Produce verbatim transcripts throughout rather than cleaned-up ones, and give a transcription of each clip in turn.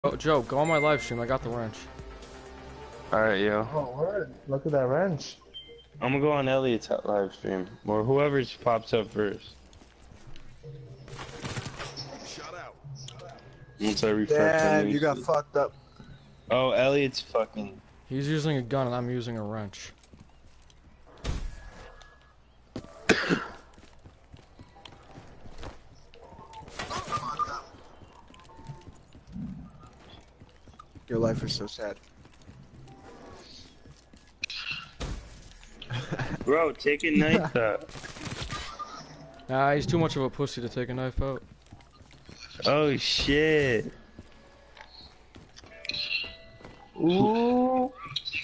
Oh, Joe, go on my live stream. I got the wrench. Alright, yo. Oh, word. Look at that wrench. I'm gonna go on Elliot's live stream. Or whoever's pops up first. Shut out. Once I refresh Damn, my you got news. fucked up. Oh, Elliot's fucking... He's using a gun and I'm using a wrench. Your life is so sad. Bro, take a knife out. Nah, he's too much of a pussy to take a knife out. Oh, shit. Ooh.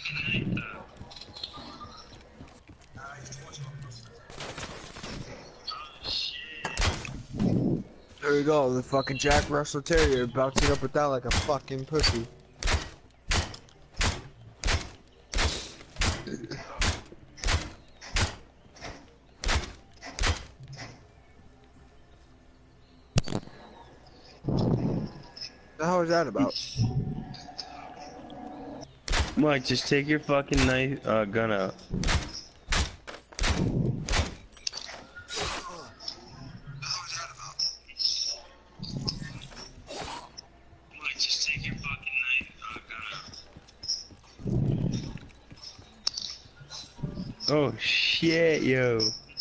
There we go, the fucking Jack Russell Terrier bouncing up and down like a fucking pussy. The hell is that about? Mike, just take your fucking knife, uh, gun out. Mike, just take your fucking knife, uh, gun out. Oh, shit, yo.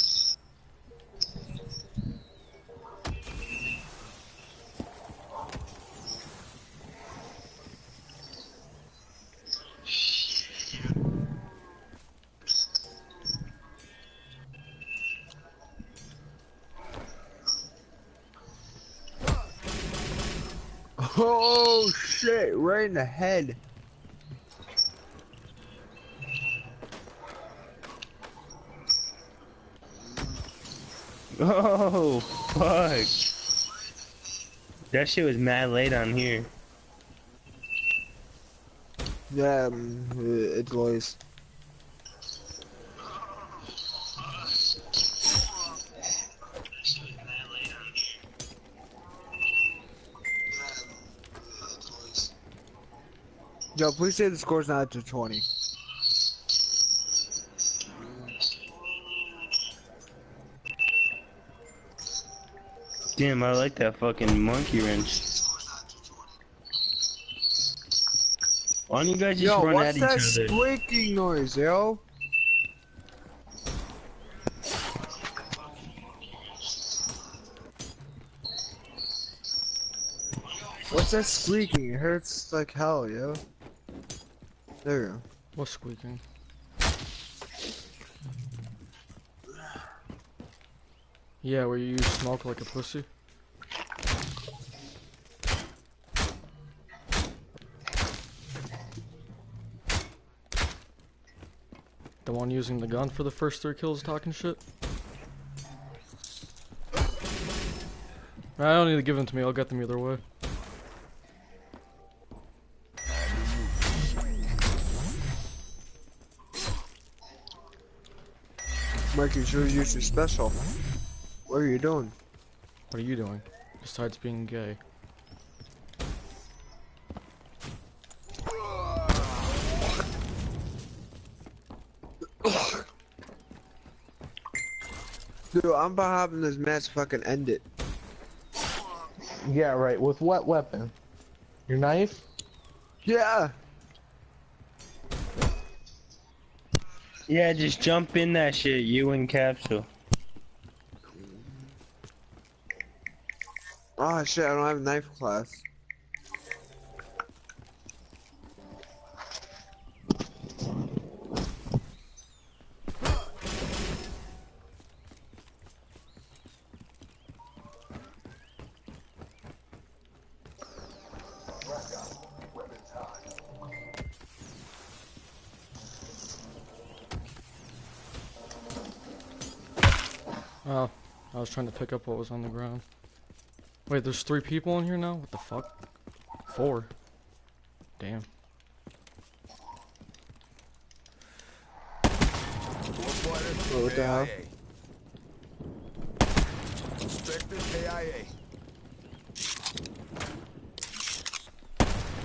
Oh shit, right in the head. Oh, fuck. That shit was mad late on here. Yeah, um, it's Lois. Yo, please say the score's not to twenty. Damn, I like that fucking monkey wrench. Why don't you guys just Yo, run what's at each that other? squeaking noise, yo? What's that squeaking? It hurts like hell, yo. There we go. What's squeaking? Yeah, where you smoke like a pussy? The one using the gun for the first three kills talking shit? I don't need to give them to me, I'll get them either way. Mike, you should use your special. What are you doing? What are you doing? Besides being gay. Dude, I'm about having this match fucking end it. Yeah, right. With what weapon? Your knife? Yeah! Yeah, just jump in that shit, you and Capsule. Oh shit, I don't have a knife class. Oh, I was trying to pick up what was on the ground. Wait, there's three people in here now? What the fuck? Four. Damn. Oh, what the hell? Suspected K I A.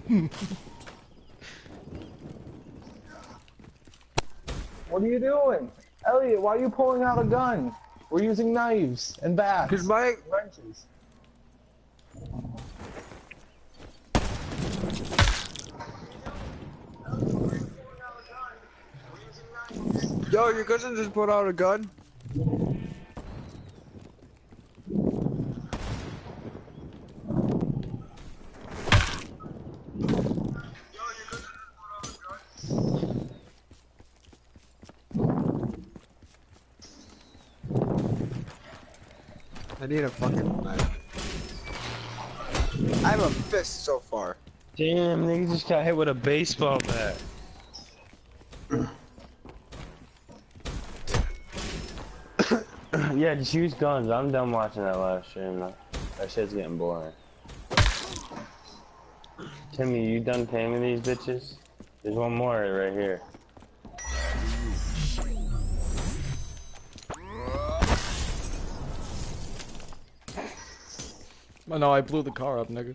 What are you doing? Elliot, why are you pulling out a gun? We're using knives and bats. Cause my wrenches. Yo, your cousin just put out a gun. I need a fucking knife. I have a fist so far. Damn, nigga just got hit with a baseball bat. Yeah, just use guns. I'm done watching that live stream. That shit's getting boring. Timmy, you done taming these bitches? There's one more right here. Oh no, I blew the car up, nigga.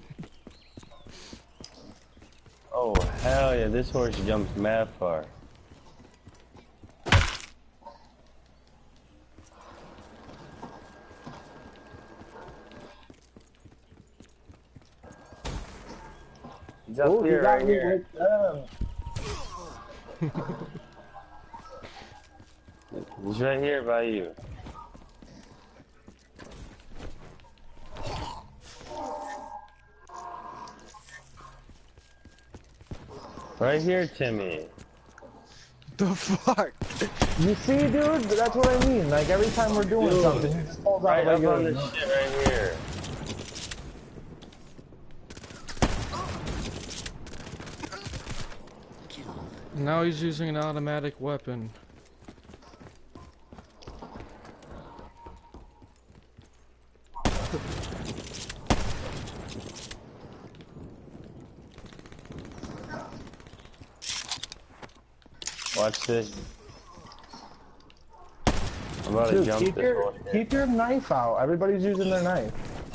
Oh, hell yeah, this horse jumps mad far. He's up Ooh, here, he got right me here. with them. He's right here by you. Right here, Timmy. The fuck? You see, dude? That's what I mean. Like, every time we're doing Dude, something, he just pulls right out up like on a- this shit right here. Now he's using an automatic weapon. Watch this. I'm about to Dude, jump keep this your, horse. keep your knife out. Everybody's using their knife.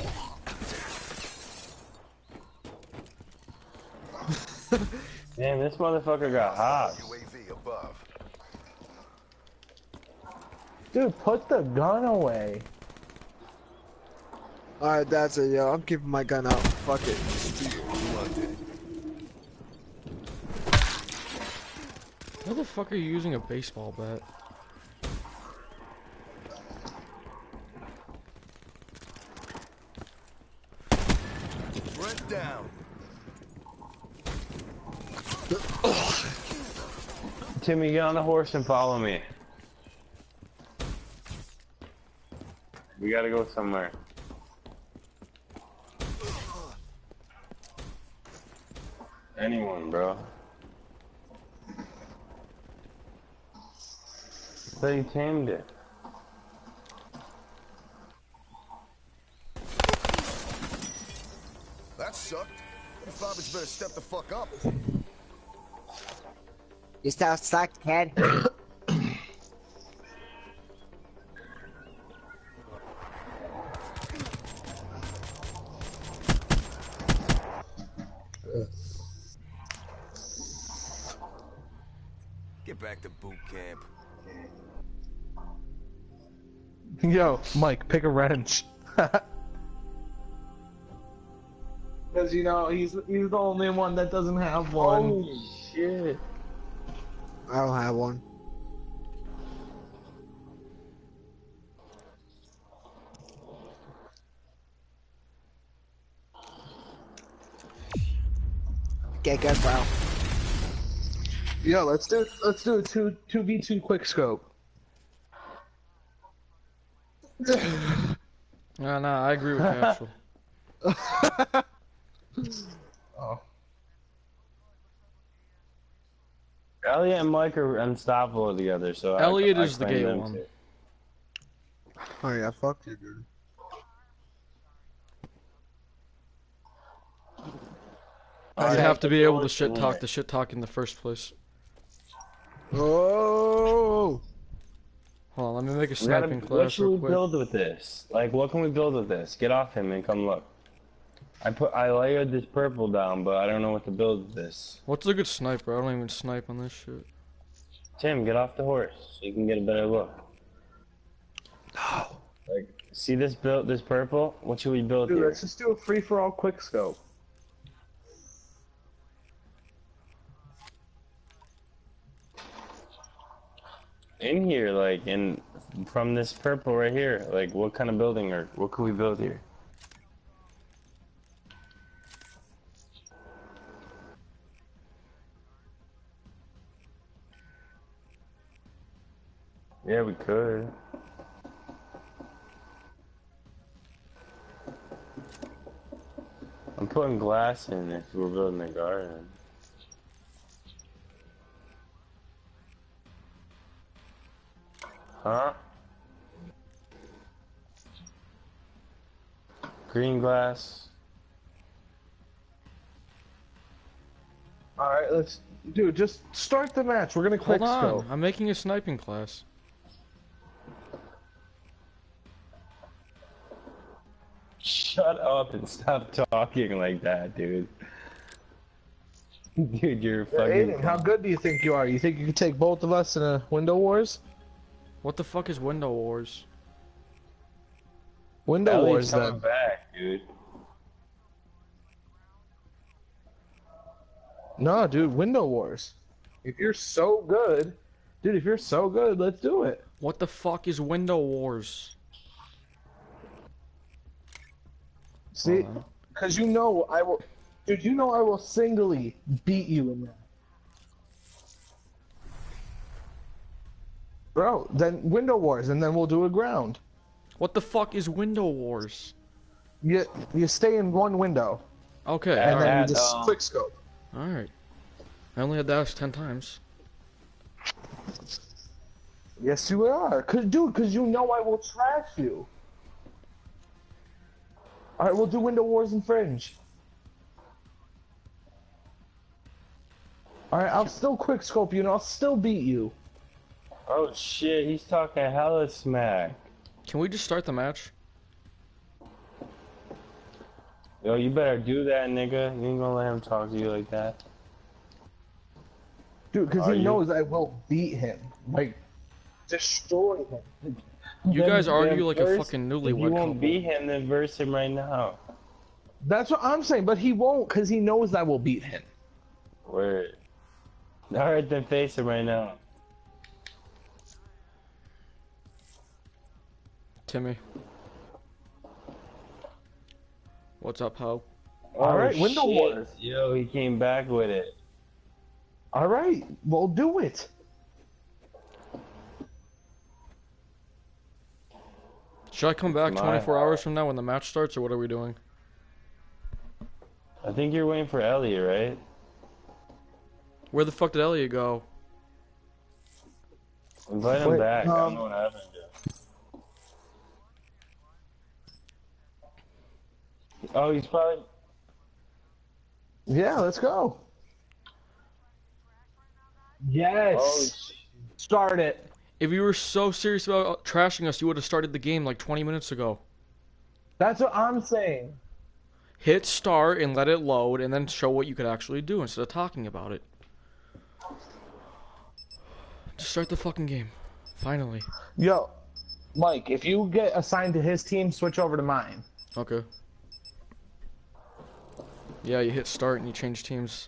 Damn, this motherfucker got hot. U A V above. Dude, put the gun away. Alright, that's it, yo. I'm keeping my gun out. Fuck it. Steel London. Why the fuck are you using a baseball bat? Brent down. Timmy, get on the horse and follow me. We gotta go somewhere. Anyone, bro. They tamed it. That sucked. You Fabbits better step the fuck up. You still suck, kid. Get back to boot camp. Yo, Mike, pick a wrench. Because, you know, he's he's the only one that doesn't have one. Holy shit. I don't have one. Get good, bro. Yo, let's do let's do a two two v two quick scope. Nah, nah, I agree with Cashel. Oh. Elliot and Mike are unstoppable together, so I- Elliot I is the claim gay them one. too. Oh yeah, fuck you, dude. You Alright, have to be able to shit yeah. talk the shit talk in the first place. Oh! Hold on, let me make a We gotta, sniping what class should real we quick. build with this? Like, what can we build with this? Get off him and come look. I put I layered this purple down, but I don't know what to build with this. What's a good sniper? I don't even snipe on this shit. Tim, get off the horse so you can get a better look. No. Like, see this build, this purple? What should we build Dude, here? let's just do a free for all quick scope. In here, like, in from this purple right here, like, what kind of building or what could we build here? Yeah, we could. I'm putting glass in if we're building a garden. Huh? Green glass. Alright, let's... Dude, just start the match. We're gonna quick Hold on, scope. I'm making a sniping class. Shut up and stop talking like that, dude. Dude, you're Yeah, fucking... Aiden, how good do you think you are? You think you can take both of us in a Window Wars? What the fuck is Window Wars? Window Ellie's Wars, coming then. back, dude. No, dude, Window Wars. If you're so good... Dude, if you're so good, let's do it. What the fuck is Window Wars? See? Hold on. Because you know I will... Dude, you know I will singly beat you in that. Bro, then Window Wars, and then we'll do a ground. What the fuck is Window Wars? You, you stay in one window, Okay, and alright. then you Alright, just um, quick scope. Alright. I only had to ask ten times. Yes, you are. Cause, dude, because you know I will trash you. Alright, we'll do Window Wars and Fringe. Alright, I'll still quick scope you and I'll still beat you. Oh shit, he's talking hella smack. Can we just start the match? Yo, you better do that, nigga. You ain't gonna let him talk to you like that. Dude, because Are he you? knows I will beat him. Like, destroy him. You Then- guys argue then like a verse- fucking If newlywed you won't couple. beat him, then verse him right now. That's what I'm saying, but he won't because he knows I will beat him. Word. Alright, then face him right now. Timmy. What's up, ho? Alright, Oh, Window shit. Wars. Yo, he came back with it. Alright, we'll do it. Should I come back My twenty-four heart. hours from now when the match starts, or what are we doing? I think you're waiting for Elliot, right? Where the fuck did Elliot go? Invite him Wait, back. I um, don't know what happened to him. Oh, he's probably... Yeah, let's go. Yes. Oh, shit. Start it. If you were so serious about trashing us, you would have started the game like twenty minutes ago. That's what I'm saying. Hit start and let it load, and then show what you could actually do instead of talking about it. Just start the fucking game. Finally. Yo, Mike, if you get assigned to his team, switch over to mine. Okay. Yeah, you hit start and you change teams.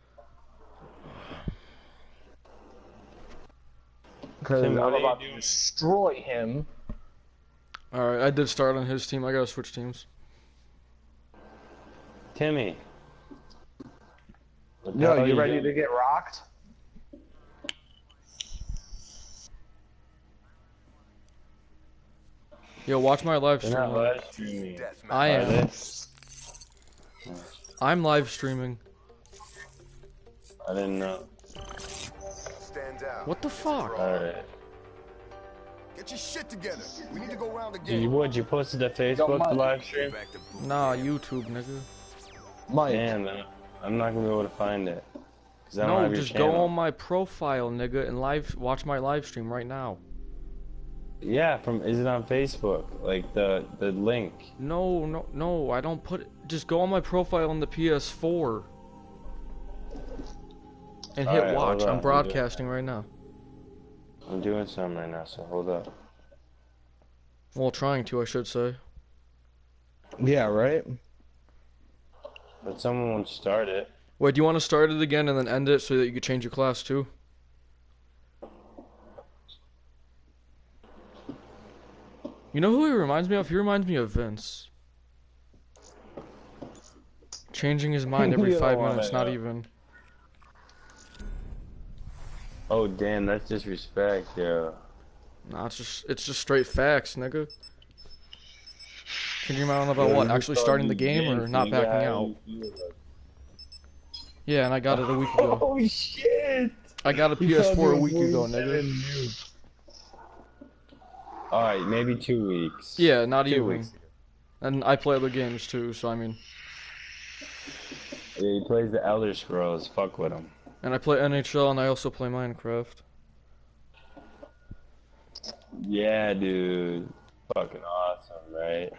Because Tim, I'm what are you about to doing? destroy him. Alright, I did start on his team. I gotta switch teams. Timmy. What the Yo, hell you you ready doing? to get rocked? Yo, watch my live They're stream. not live streaming. I Are am. they? I'm live streaming. I didn't know. Stand out. What the fuck? Alright. Get your shit together. We need to go around Did again. you what? You posted to Facebook Mike. the live stream? Back to boot Nah, camp. YouTube, nigga. Mike. Damn, man. I'm not gonna be able to find it. Cause I don't No, have your just go channel. on my profile, nigga, and live watch my live stream right now. Yeah, from is it on Facebook? Like the the link. No, no, no. I don't put it. Just go on my profile on the P S four and hit Alright, hold watch. on, I'm I'm broadcasting right now. I'm doing something right now, so hold up. Well, trying to, I should say. Yeah, right? But someone won't start it. Wait, do you want to start it again and then end it so that you can change your class too? You know who he reminds me of? He reminds me of Vince. Changing his mind every You don't five wanna minutes, not know. even. Oh damn, that's disrespect, yo. Nah, it's just it's just straight facts, nigga. Changing your mind about Yo, what? you Actually called starting me the game or Vince, not you backing got out? how you feel, like- Yeah, and I got it a week ago. Oh shit! I got a He P S called four you a week ago, nigga. forty-seven noob. Alright, maybe two weeks. Yeah, not two even. weeks. And I play other games too, so I mean. Yeah, he plays the Elder Scrolls. Fuck with him. And I play N H L and I also play Minecraft. Yeah, dude. Fucking awesome, right?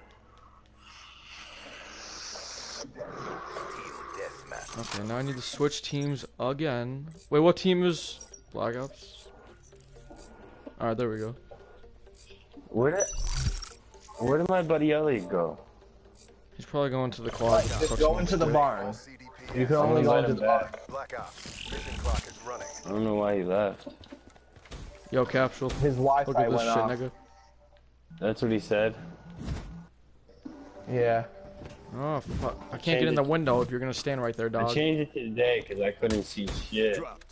Okay, now I need to switch teams again. Wait, what team is Black Ops? Alright, there we go. Where did Where did my buddy Elliot go? He's probably going to the quad. Just go into the barn. You can I'm only gonna go let into him the barn. back. Black Ops. Mission clock is running. I don't know why he left. Yo, Capsule. His Look Wi-Fi at this went shit, off. nigga. That's what he said. Yeah. Oh, fuck. I can't Change get in the it. window if you're gonna stand right there, I dog. changed it today because I couldn't see shit. Dropped.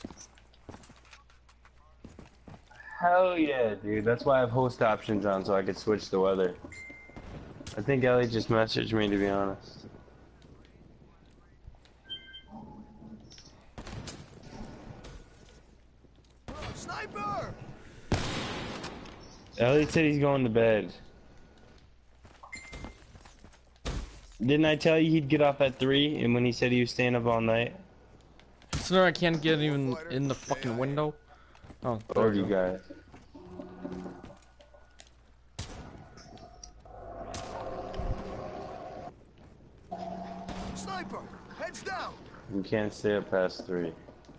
Hell yeah, dude. That's why I have host options on so I could switch the weather. I think Elliot just messaged me, to be honest. Sniper! Elliot said he's going to bed. Didn't I tell you he'd get off at three? And when he said he was staying up all night? So I can't get even in the fucking window. Oh, there Or we you go. guys. Sniper! Heads down! You can't stay up past three.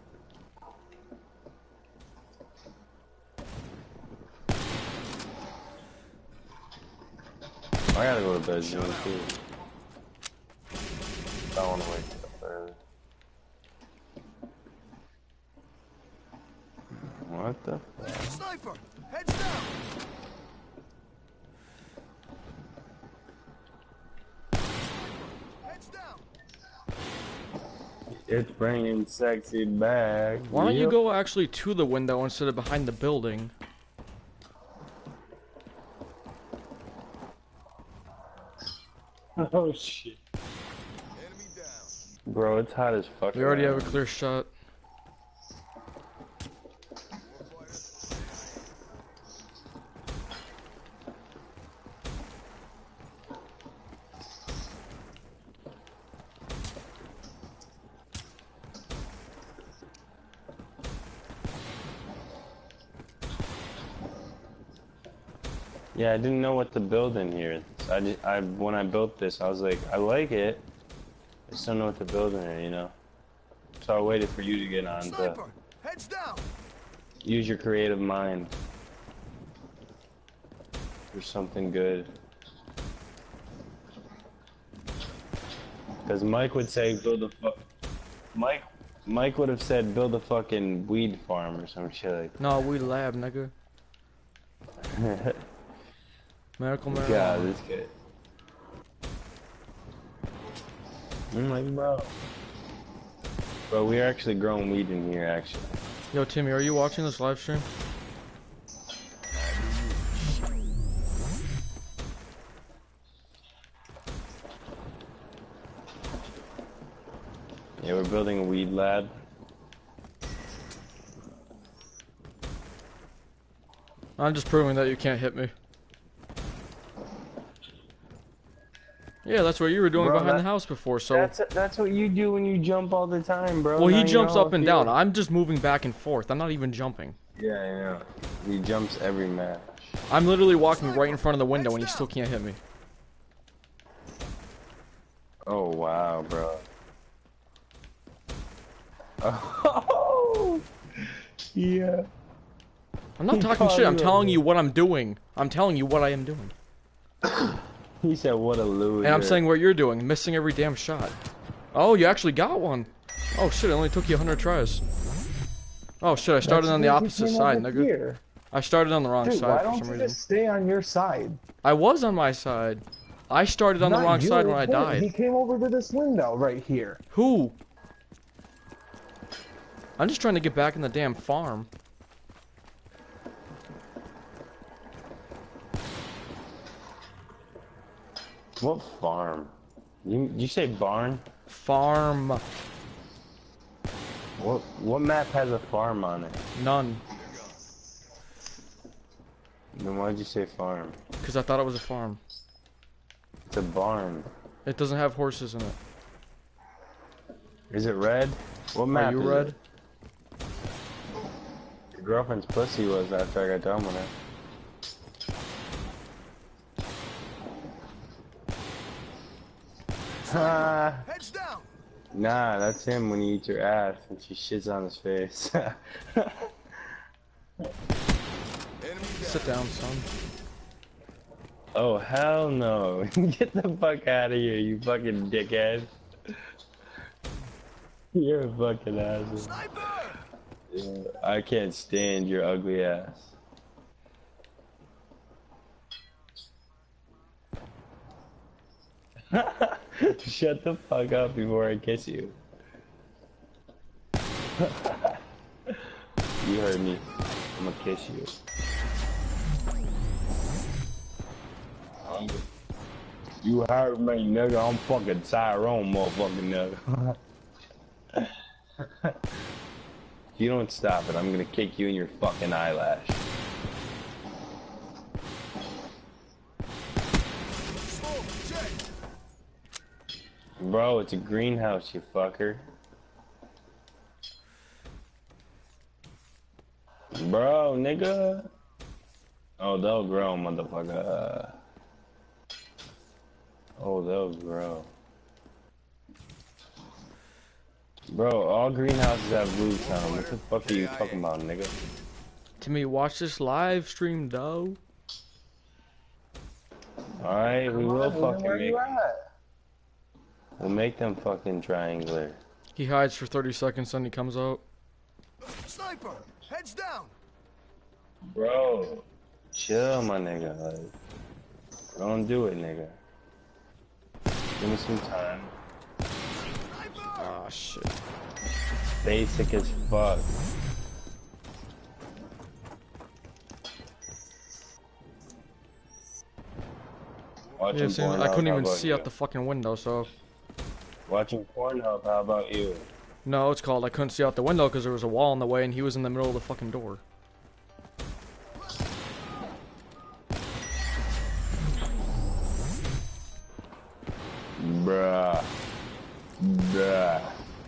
I gotta go to bed soon too. I don't wanna wake up early. What the fuck? Sniper! Heads down! Heads down! It's bringing sexy back. Why don't you Yep. go actually to the window instead of behind the building? Oh shit. Enemy down. Bro, it's hot as fuck. We already have around. a clear shot. Yeah, I didn't know what to build in here. I, just, I when I built this, I was like, I like it. I just don't know what to build in here, you know. So I waited for you to get on to Sniper! Heads down! use your creative mind for something good. Because Mike would say build a fuck. Mike, Mike would have said build a fucking weed farm or some shit like No, we lab, nigga. that. Medical marijuana. God, this kid. I'm like, bro. Bro, we're actually growing weed in here, actually. Yo, Timmy, are you watching this live stream? Yeah, we're building a weed lab. I'm just proving that you can't hit me. Yeah, that's what you were doing Bro, behind that- the house before, so... That's that's what you do when you jump all the time, bro. Well, he Now you jumps know up how and it down. feels. I'm just moving back and forth. I'm not even jumping. Yeah, I know. He jumps every match. I'm literally walking right in front of the window and he still can't hit me. Oh wow, bro. Oh yeah. I'm not He talking called shit. I'm you a telling loser. you what I'm doing. I'm telling you what I am doing. He said, "What a loser." And I'm saying what you're doing, missing every damn shot. Oh, you actually got one. Oh shit, it only took you one hundred tries. Oh shit, I started That's on the because he opposite came side, over nigga. here. I started on the wrong Dude, side why for don't some you reason. just stay on your side? I was on my side. I started on the Not wrong you, side when I him. died. He came over to this window right here. Who? I'm just trying to get back in the damn farm. What farm? You you say barn? Farm. What what map has a farm on it? None. Then why'd you say farm? Because I thought it was a farm. It's a barn. It doesn't have horses in it. Is it red? What map Are you is red? it? Your girlfriend's pussy was after I got done with her. Ah, Heads down. nah, that's him when you eat your ass and she shits on his face. Enemy down. Sit down, son. Oh, hell no. Get the fuck out of here, you fucking dickhead. You're a fucking asshole. Sniper! Yeah, I can't stand your ugly ass. Shut the fuck up before I kiss you. You heard me. I'm gonna kiss you. You heard me, nigga. I'm fucking Tyrone, motherfucking nigga. If you don't stop it, I'm gonna kick you in your fucking eyelash. Smoke, check. Bro, it's a greenhouse, you fucker. Bro, nigga. Oh, they'll grow, motherfucker. Oh, they'll grow. Bro, all greenhouses have roofs on them. What the fuck are you talking about, nigga? Timmy, watch this live stream, though. Alright, we will fucking Where make you at? We'll make them fucking triangular. He hides for thirty seconds, then he comes out. Sniper! Heads down! Bro, chill, my nigga. Like, don't do it, nigga. Give me some time. Ah, shit. Basic as fuck. Watching Yeah, see, I Pornhub, couldn't how even about see you? out the fucking window, so... Watching Pornhub, how about you? No, it's called I couldn't see out the window because there was a wall in the way and he was in the middle of the fucking door. Bruh. Bruh.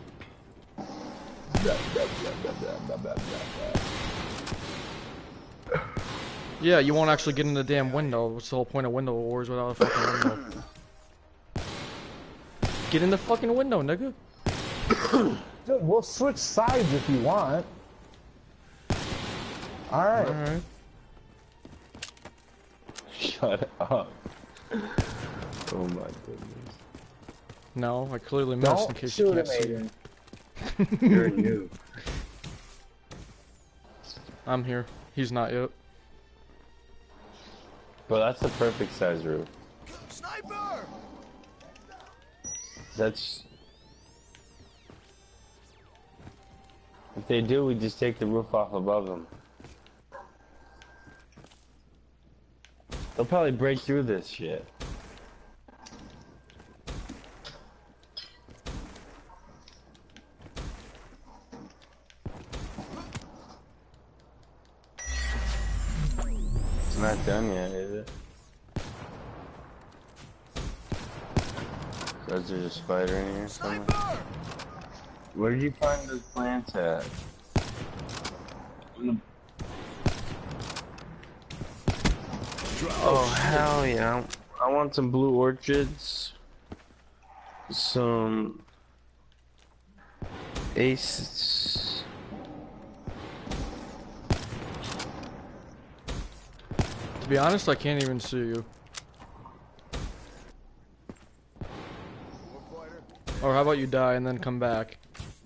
Yeah, you won't actually get in the damn window. What's the whole point of window wars without a fucking window? Get in the fucking window, nigga. Dude, we'll switch sides if you want. Alright. Alright. Shut up. Oh my goodness. No, I clearly missed in Don't case you shoot can't him, see. Aiden. You're new. I'm here. He's not yet. But that's the perfect size roof. Sniper! That's... If they do, we just take the roof off above them. They'll probably break through this shit. It's not done yet, is it? Is there a spider in here somewhere? Sniper! Where did you find those plants at? Oh, hell yeah. I want some blue orchids. Some aces. To be honest, I can't even see you. Or how about you die and then come back?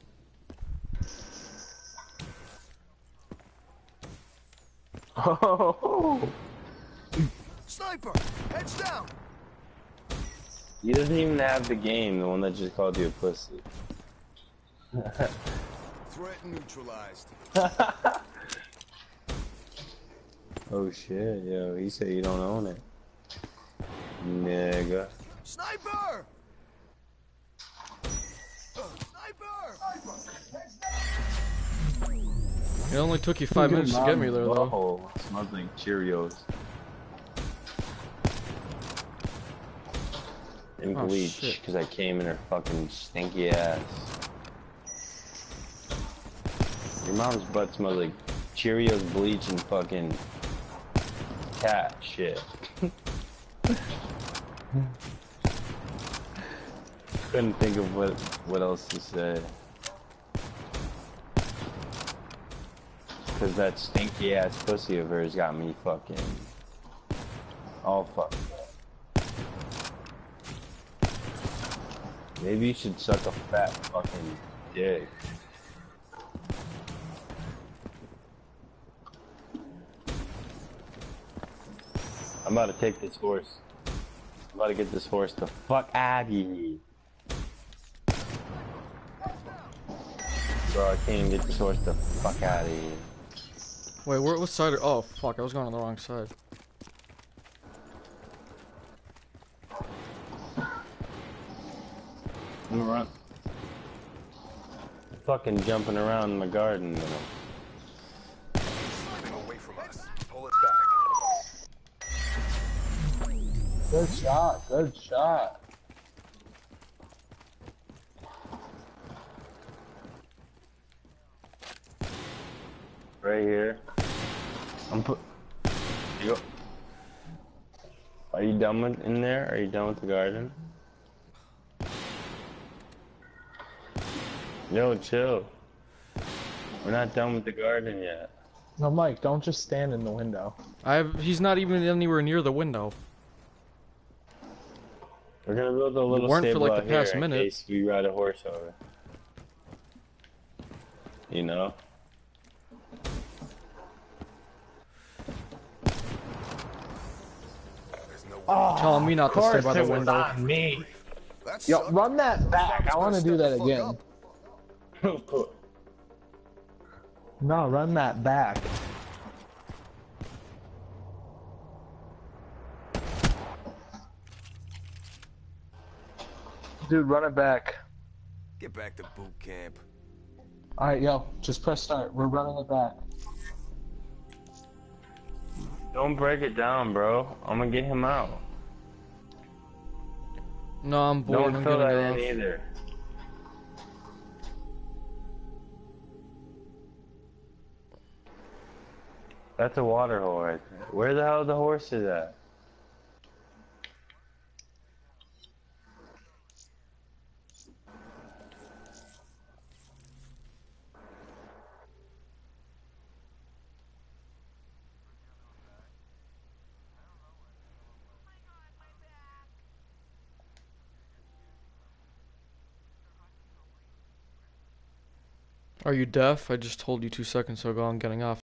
Oh, Sniper, heads down. he doesn't even have the game, the one that just called you a pussy. Threat neutralized. Oh shit, yo, he said you don't own it. Nigga. Sniper! Uh, Sniper! It only took you five minutes to get me there, though. Oh, smells like Cheerios. And Oh, bleach, shit. because I came in her fucking stinky ass. Your mom's butt smells like Cheerios, bleach, and fucking cat shit. Couldn't think of what what else to say. Cause that stinky ass pussy of hers got me fucking all fucked up. Maybe you should suck a fat fucking dick. I'm about to take this horse. I'm about to get this horse the fuck out of here. Bro, I can't even get this horse the fuck out of here. Wait, where, what side are- oh, fuck, I was going on the wrong side. I'm gonna run. Fucking jumping around in the garden. You know. Moving away from us. Pull it back. Good shot. Good shot. Right here. I'm put. You. Are you done with in there? Are you done with the garden? Yo, chill. We're not done with the garden yet. No, Mike, don't just stand in the window. I have, he's not even anywhere near the window. We're gonna build a little weren't for, stable like, out the past here in minute. case we ride a horse over. You know? There's no way. Oh, Telling me not to stay by the it was window. on me. That Yo, sucked. run that back. I want to do that Step the fuck again. up. No, run that back. Dude, run it back. Get back to boot camp. Alright, yo, just press start. We're running it back. Don't break it down, bro. I'm gonna get him out. No, I'm bored. Don't I'm fill getting that off. in either. That's a water hole right there. Where the hell the horse is at? Are you deaf? I just told you two seconds ago I'm getting off.